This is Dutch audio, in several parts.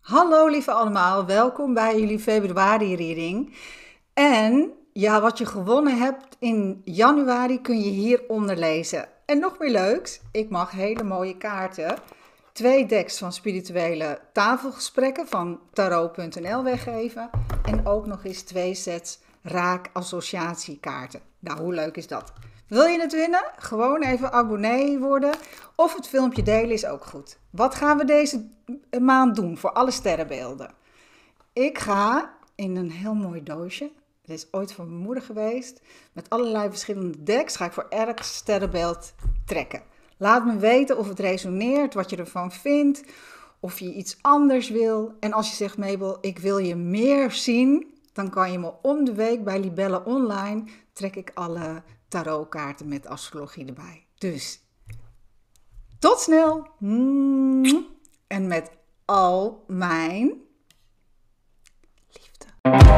Hallo lieve allemaal, welkom bij jullie februari reading. En ja, wat je gewonnen hebt in januari kun je hieronder lezen. En nog meer leuks, ik mag hele mooie kaarten, 2 decks van spirituele tafelgesprekken van tarot.nl weggeven. En ook nog eens 2 sets raak associatiekaarten. Nou, hoe leuk is dat? Wil je het winnen? Gewoon even abonnee worden of het filmpje delen is ook goed. Wat gaan we deze maand doen voor alle sterrenbeelden? Ik ga in een heel mooi doosje, dit is ooit van mijn moeder geweest, met allerlei verschillende decks ga ik voor elk sterrenbeeld trekken. Laat me weten of het resoneert, wat je ervan vindt, of je iets anders wil. En als je zegt, Mabel, ik wil je meer zien, dan kan je me om de week bij Libelle Online, trek ik alle tarotkaarten met astrologie erbij. Dus, tot snel! En met al mijn liefde.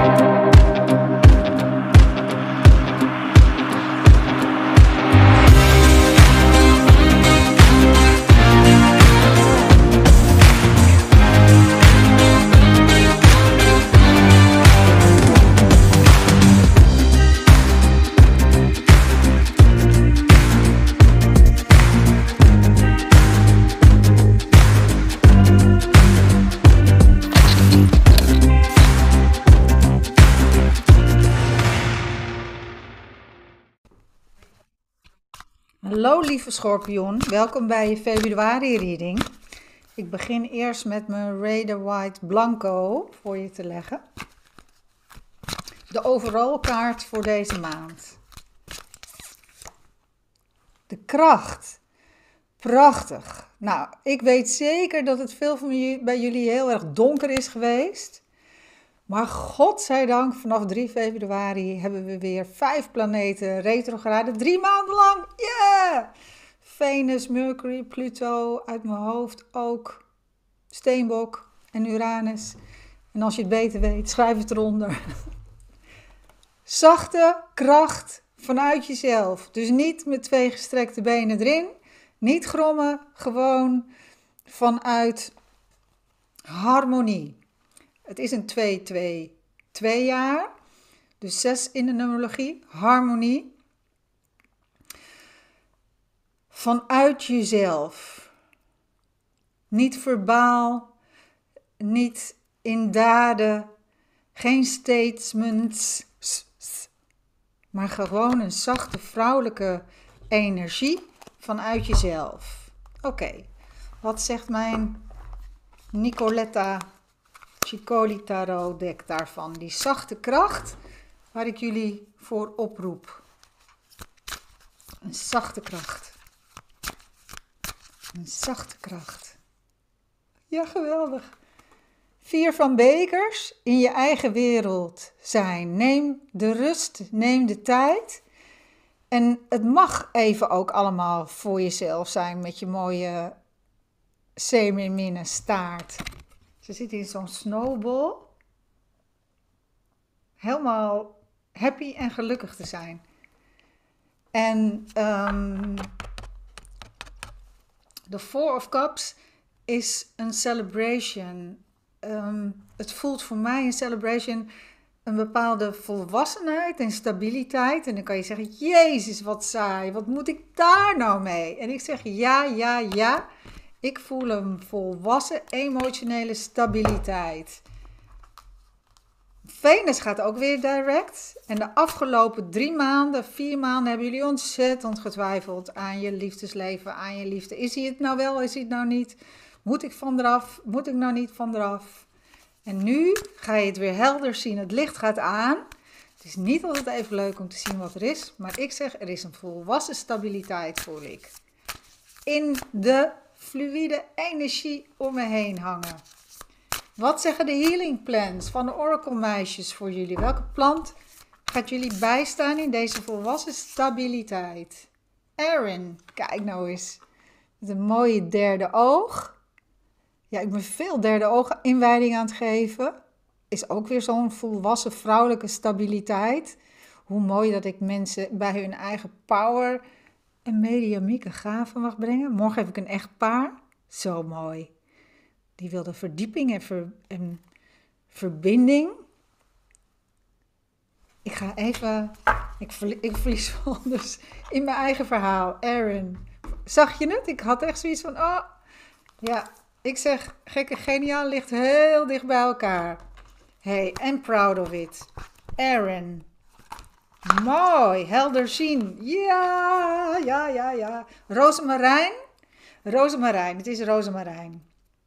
Hallo lieve schorpioen, welkom bij je februari reading. Ik begin eerst met mijn Rider-Waite Blanco voor je te leggen. De overall kaart voor deze maand. De kracht. Prachtig. Nou, ik weet zeker dat het veel bij jullie heel erg donker is geweest. Maar godzijdank, vanaf 3 februari hebben we weer 5 planeten retrograde. 3 maanden lang. Yeah! Venus, Mercury, Pluto, uit mijn hoofd ook. Steenbok en Uranus. En als je het beter weet, schrijf het eronder. Zachte kracht vanuit jezelf. Dus niet met 2 gestrekte benen erin. Niet grommen, gewoon vanuit harmonie. Het is een 2-2-2 jaar, dus 6 in de numerologie, harmonie. Vanuit jezelf, niet verbaal, niet in daden, geen statements, maar gewoon een zachte vrouwelijke energie vanuit jezelf. Oké, wat zegt mijn Nicoletta Ciccoli Tarot deck daarvan? Die zachte kracht waar ik jullie voor oproep. Een zachte kracht. Een zachte kracht. Ja, geweldig. 4 van bekers, in je eigen wereld zijn. Neem de rust, neem de tijd. En het mag even ook allemaal voor jezelf zijn met je mooie semi-minne staart. Ze zit in zo'n snowball. Helemaal happy en gelukkig te zijn. En de Four of Cups is een celebration. Het voelt voor mij een celebration, een bepaalde volwassenheid en stabiliteit. En dan kan je zeggen, Jezus, wat saai, wat moet ik daar nou mee? En ik zeg, ja. Ik voel een volwassen emotionele stabiliteit. Venus gaat ook weer direct. En de afgelopen 3 maanden, 4 maanden hebben jullie ontzettend getwijfeld aan je liefdesleven, aan je liefde. Is hij het nou wel, is hij het nou niet? Moet ik van eraf? Moet ik nou niet van eraf? En nu ga je het weer helder zien. Het licht gaat aan. Het is niet altijd even leuk om te zien wat er is. Maar ik zeg, er is een volwassen stabiliteit, voel ik. In de fluïde energie om me heen hangen. Wat zeggen de healing plans van de oracle meisjes voor jullie? Welke plant gaat jullie bijstaan in deze volwassen stabiliteit? Erin, kijk nou eens. Met een mooie derde oog. Ja, ik ben veel derde oog inwijding aan het geven. Is ook weer zo'n volwassen vrouwelijke stabiliteit. Hoe mooi dat ik mensen bij hun eigen power en mediamieke gaven mag brengen. Morgen heb ik een echt paar. Zo mooi. Die wilde verdieping en verbinding. Ik ga even... Ik verlies anders in mijn eigen verhaal. Aaron. Zag je het? Ik had echt zoiets van... Oh, ja. Ik zeg, gekke geniaal ligt heel dicht bij elkaar. Hey, I'm proud of it. Aaron. Mooi, helder zien. Ja. Rozemarijn. Het is rozemarijn.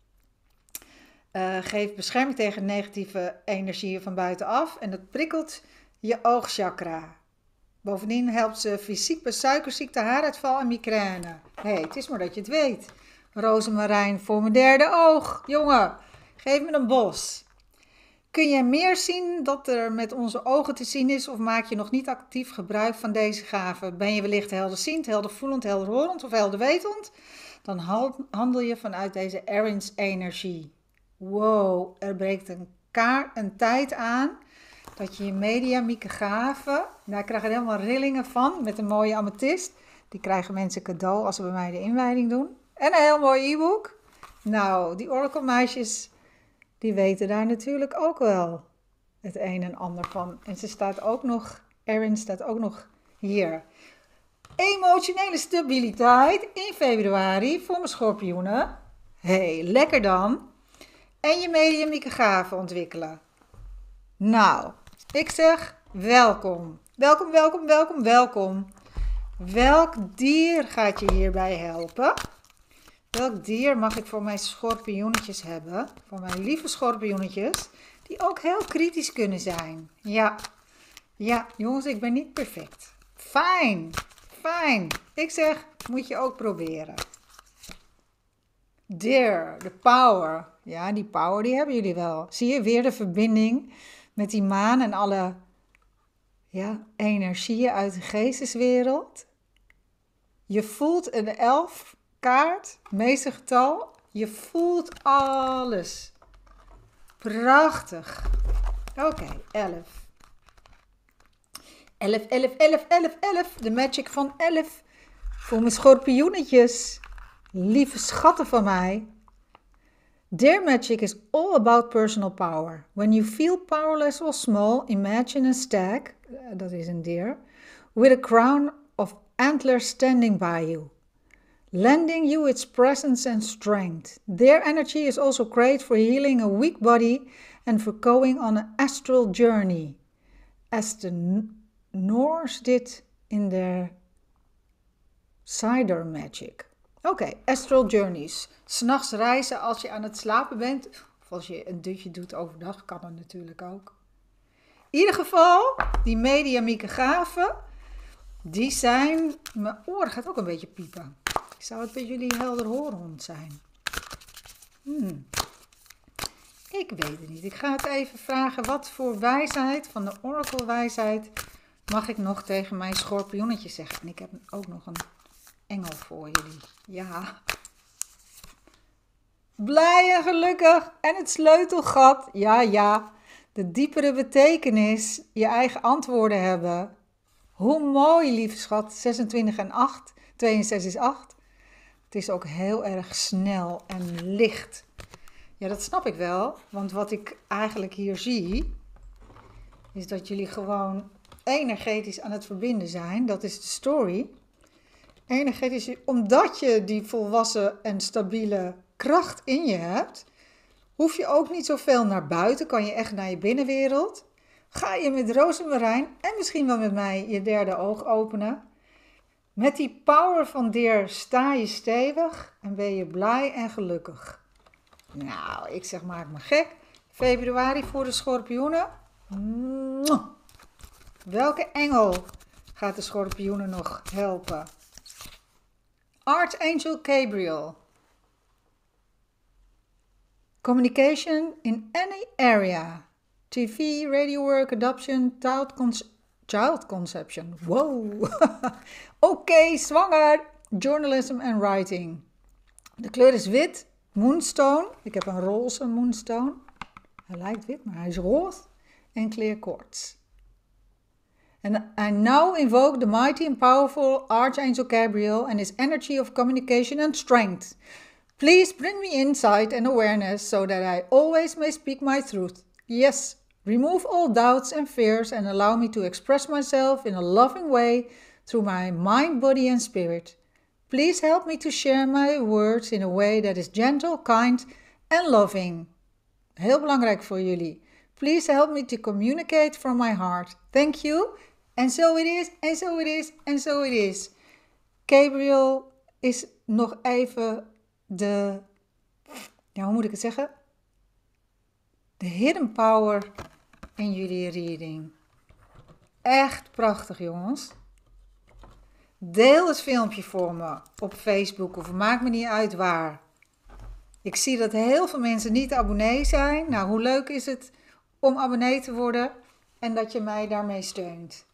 Geeft bescherming tegen negatieve energieën van buitenaf. En dat prikkelt je oogchakra. Bovendien helpt ze fysiek bij suikerziekte, haaruitval en migraine. Het is maar dat je het weet. Rozemarijn voor mijn derde oog. Jongen, geef me een bos. Kun je meer zien dat er met onze ogen te zien is of maak je nog niet actief gebruik van deze gaven? Ben je wellicht helderziend, heldervoelend, helderhorend of helderwetend? Dan handel je vanuit deze Aaron's energie. Wow, er breekt een tijd aan dat je mediamieke gaven, daar krijg je helemaal rillingen van met een mooie amethyst. Die krijgen mensen cadeau als ze bij mij de inwijding doen. En een heel mooi e-book. Nou, die Oracle meisjes, die weten daar natuurlijk ook wel het een en ander van. En Erin staat ook nog hier. Emotionele stabiliteit in februari voor mijn schorpioenen. Lekker dan. En je mediumieke gaven ontwikkelen. Nou, ik zeg welkom. Welkom. Welk dier gaat je hierbij helpen? Welk dier mag ik voor mijn schorpioenetjes hebben? Voor mijn lieve schorpioenetjes, die ook heel kritisch kunnen zijn. Ja, jongens, ik ben niet perfect. Fijn. Ik zeg, moet je ook proberen. Dear, de power. Ja, die power die hebben jullie wel. Zie je weer de verbinding met die maan en alle energieën uit de geesteswereld. Je voelt een 11 kaart, meestergetal. Je voelt alles. Prachtig. Oké, 11. 11. De magic van 11. Voor mijn schorpioenetjes. Lieve schatten van mij. Their magic is all about personal power. When you feel powerless or small, imagine a stag, dat is een deer, with a crown of antlers standing by you, lending you its presence and strength. Their energy is also great for healing a weak body and for going on an astral journey, as the Norse did in their cider magic. Oké, astral journeys. 's Nachts reizen als je aan het slapen bent. Of als je een dutje doet overdag, kan dat natuurlijk ook. In ieder geval, die mediamieke gaven, die zijn... Mijn oor gaat ook een beetje piepen. Zou het bij jullie helderhorend zijn? Ik weet het niet. Ik ga het even vragen. Wat voor wijsheid, van de Oracle wijsheid, mag ik nog tegen mijn schorpioenetje zeggen? En ik heb ook nog een engel voor jullie. Ja. Blij en gelukkig. En het sleutelgat. Ja. De diepere betekenis. Je eigen antwoorden hebben. Hoe mooi, lieve schat. 26 en 8. 2 en 6 is 8. Het is ook heel erg snel en licht. Ja, dat snap ik wel. Want wat ik eigenlijk hier zie, is dat jullie gewoon energetisch aan het verbinden zijn. Dat is de story. Energetisch, omdat je die volwassen en stabiele kracht in je hebt, hoef je ook niet zoveel naar buiten. Kan je echt naar je binnenwereld. Ga je met rozemarijn en misschien wel met mij je derde oog openen. Met die power van Deer sta je stevig en ben je blij en gelukkig. Nou, ik zeg maak me gek. Februari voor de schorpioenen. Welke engel gaat de schorpioenen nog helpen? Archangel Gabriel. Communication in any area. TV, radio work, adoption, child conception. Wow. Oké, zwanger. Journalism and writing. De kleur is wit. Moonstone. Ik heb een roze moonstone. Hij lijkt wit, maar hij is roze. En clear quartz. And I now invoke the mighty and powerful Archangel Gabriel and his energy of communication and strength. Please bring me insight and awareness so that I always may speak my truth. Yes, remove all doubts and fears and allow me to express myself in a loving way through my mind, body and spirit. Please help me to share my words in a way that is gentle, kind and loving. Heel belangrijk voor jullie. Please help me to communicate from my heart. Thank you. And so it is, and so it is, and so it is. Gabriel is nog even hoe moet ik het zeggen? De hidden power in jullie reading. Echt prachtig, jongens. Deel het filmpje voor me op Facebook of maakt me niet uit waar. Ik zie dat heel veel mensen niet abonnee zijn. Nou, hoe leuk is het om abonnee te worden en dat je mij daarmee steunt.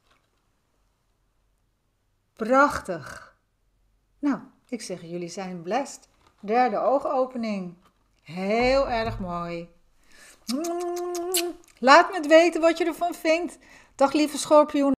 Prachtig. Nou, ik zeg jullie zijn blessed. Derde oogopening. Heel erg mooi. Laat me het weten wat je ervan vindt. Dag lieve schorpioen.